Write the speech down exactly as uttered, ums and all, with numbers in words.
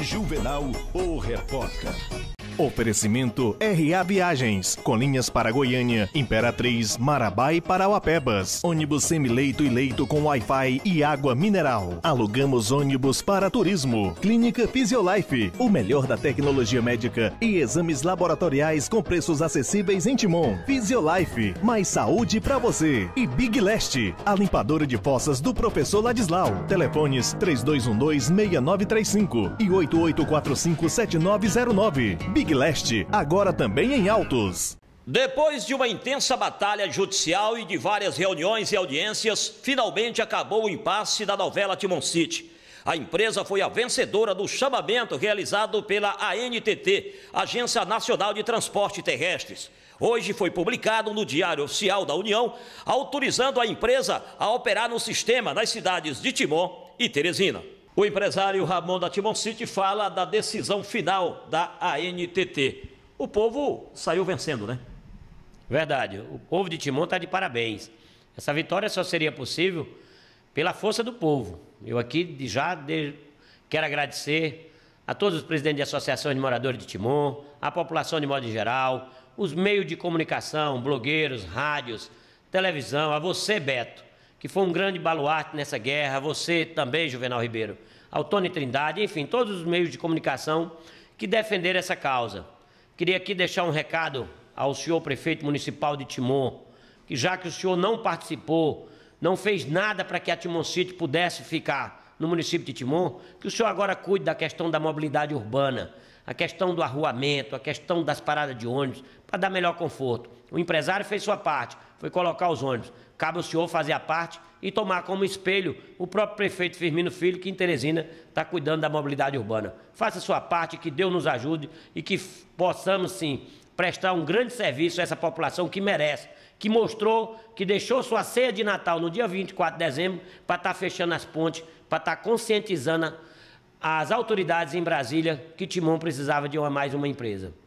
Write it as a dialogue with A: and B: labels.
A: Juvenal, o repórter. Oferecimento R A Viagens, com linhas para Goiânia, Imperatriz, Marabá e Parauapebas. Ônibus semileito e leito com Wi-Fi e água mineral. Alugamos ônibus para turismo. Clínica Fisiolife, o melhor da tecnologia médica e exames laboratoriais com preços acessíveis em Timon. Fisiolife, mais saúde para você. E Big Leste, a limpadora de fossas do professor Ladislau. Telefones três dois um dois, seis nove três cinco e oito oito quatro cinco, sete nove zero nove. Big Leste, agora também em Autos.
B: Depois de uma intensa batalha judicial e de várias reuniões e audiências, finalmente acabou o impasse da novela Timon City. A empresa foi a vencedora do chamamento realizado pela A N T T, Agência Nacional de Transporte Terrestres. Hoje foi publicado no Diário Oficial da União, autorizando a empresa a operar no sistema nas cidades de Timon e Teresina. O empresário Ramon da Timon City fala da decisão final da A N T T. O povo saiu vencendo, né?
C: Verdade. O povo de Timon está de parabéns. Essa vitória só seria possível pela força do povo. Eu aqui já de... quero agradecer a todos os presidentes de associações de moradores de Timon, a população de modo geral, os meios de comunicação, blogueiros, rádios, televisão, a você, Beto, que foi um grande baluarte nessa guerra, você também, Juvenal Ribeiro, ao Tony Trindade, enfim, todos os meios de comunicação que defenderam essa causa. Queria aqui deixar um recado ao senhor prefeito municipal de Timon, que já que o senhor não participou, não fez nada para que a Timon City pudesse ficar no município de Timon, que o senhor agora cuide da questão da mobilidade urbana, a questão do arruamento, a questão das paradas de ônibus, para dar melhor conforto. O empresário fez sua parte, foi colocar os ônibus. Cabe ao senhor fazer a parte e tomar como espelho o próprio prefeito Firmino Filho, que em Teresina está cuidando da mobilidade urbana. Faça a sua parte, que Deus nos ajude e que possamos, sim, prestar um grande serviço a essa população que merece, que mostrou, que deixou sua ceia de Natal no dia vinte e quatro de dezembro para estar fechando as pontes, para estar conscientizando as autoridades em Brasília que Timon precisava de uma, mais uma empresa.